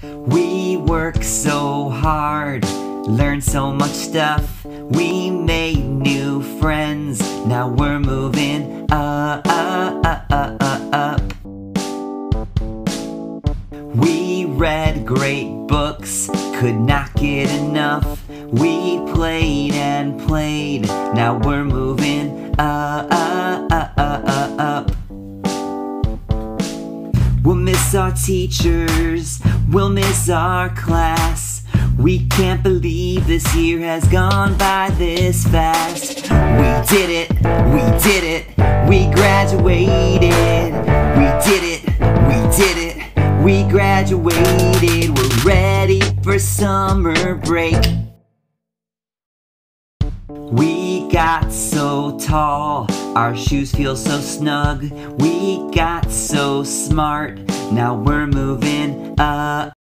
We work so hard, learned so much stuff. We made new friends, now we're moving up. We read great books, could not get enough. We played and played, now we're moving up. We'll miss our teachers, we'll miss our class. We can't believe this year has gone by this fast. We did it, we did it, we graduated. We did it, we did it, we graduated. We're ready for summer break. We got so tall, our shoes feel so snug. We got so smart, now we're moving up.